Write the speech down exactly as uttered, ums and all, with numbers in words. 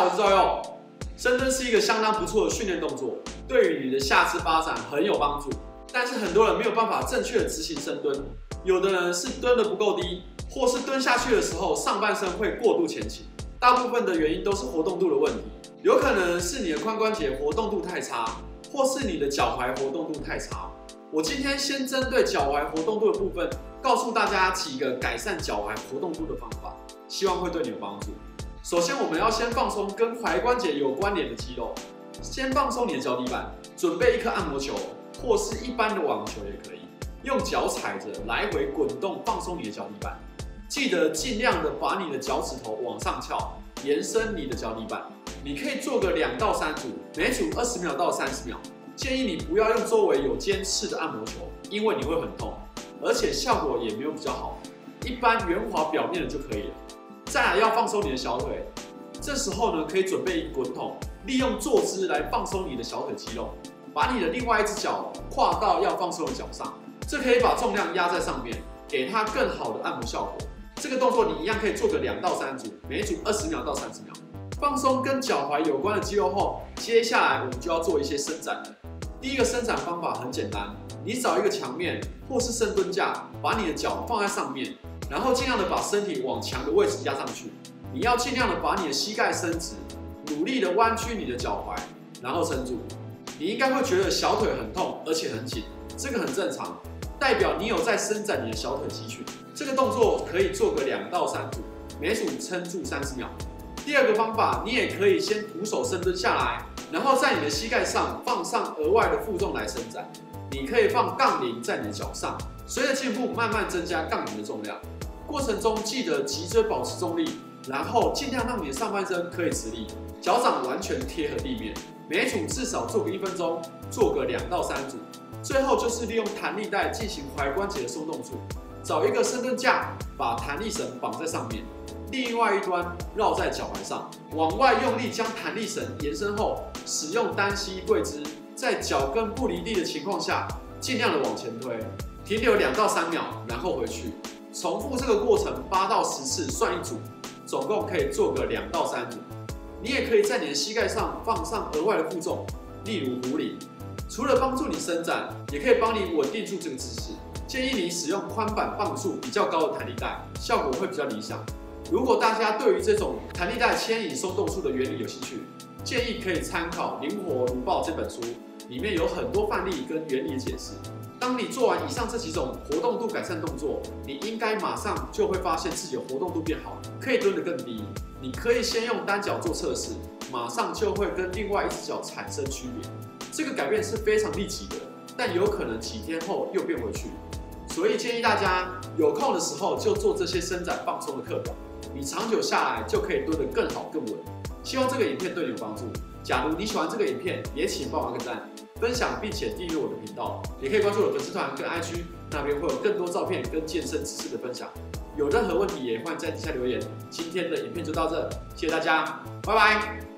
好，我是赵佑。深蹲是一个相当不错的训练动作，对于你的下肢发展很有帮助。但是很多人没有办法正确的执行深蹲，有的人是蹲得不够低，或是蹲下去的时候上半身会过度前倾。大部分的原因都是活动度的问题，有可能是你的髋关节活动度太差，或是你的脚踝活动度太差。我今天先针对脚踝活动度的部分，告诉大家几个改善脚踝活动度的方法，希望会对你有帮助。首先，我们要先放松跟踝关节有关联的肌肉，先放松你的脚底板，准备一颗按摩球，或是一般的网球也可以，用脚踩着来回滚动，放松你的脚底板。记得尽量的把你的脚趾头往上翘，延伸你的脚底板。你可以做个两到三组，每组二十秒到三十秒。建议你不要用周围有尖刺的按摩球，因为你会很痛，而且效果也没有比较好。一般圆滑表面的就可以了。再来要放松你的小腿，这时候呢可以准备一个滚筒，利用坐姿来放松你的小腿肌肉，把你的另外一只脚跨到要放松的脚上，这可以把重量压在上面，给它更好的按摩效果。这个动作你一样可以做个两到三组，每组二十秒到三十秒。放松跟脚踝有关的肌肉后，接下来我们就要做一些伸展了。第一个伸展方法很简单，你找一个墙面或是深蹲架，把你的脚放在上面，然后尽量的把身体往墙的位置压上去。你要尽量的把你的膝盖伸直，努力的弯曲你的脚踝，然后撑住。你应该会觉得小腿很痛，而且很紧，这个很正常，代表你有在伸展你的小腿肌群。这个动作可以做个两到三组，每组撑住三十秒。第二个方法，你也可以先徒手深蹲下来，然后在你的膝盖上放上额外的负重来伸展。你可以放杠铃在你的脚上，随着进步慢慢增加杠铃的重量。过程中记得脊椎保持中立，然后尽量让你的上半身可以直立，脚掌完全贴合地面。每组至少做个一分钟，做个两到三组。最后就是利用弹力带进行踝关节的松动术。找一个深蹲架，把弹力绳绑在上面，另外一端绕在脚踝上，往外用力将弹力绳延伸后，使用单膝跪姿，在脚跟不离地的情况下，尽量的往前推，停留两到三秒，然后回去，重复这个过程八到十次，算一组，总共可以做个两到三组。你也可以在你的膝盖上放上额外的负重，例如壶铃，除了帮助你伸展，也可以帮你稳定住这个姿势。建议你使用宽板磅数比较高的弹力带，效果会比较理想。如果大家对于这种弹力带牵引松动术的原理有兴趣，建议可以参考《灵活如豹》这本书，里面有很多范例跟原理的解释。当你做完以上这几种活动度改善动作，你应该马上就会发现自己的活动度变好，可以蹲得更低。你可以先用单脚做测试，马上就会跟另外一只脚产生区别。这个改变是非常立即的，但有可能几天后又变回去。所以建议大家有空的时候就做这些伸展放松的课表，你长久下来就可以蹲得更好更稳。希望这个影片对你有帮助。假如你喜欢这个影片，也请帮我按个赞、分享，并且订阅我的频道，也可以关注我的粉丝团跟 I G， 那边会有更多照片跟健身知识的分享。有任何问题也欢迎在底下留言。今天的影片就到这，谢谢大家，拜拜。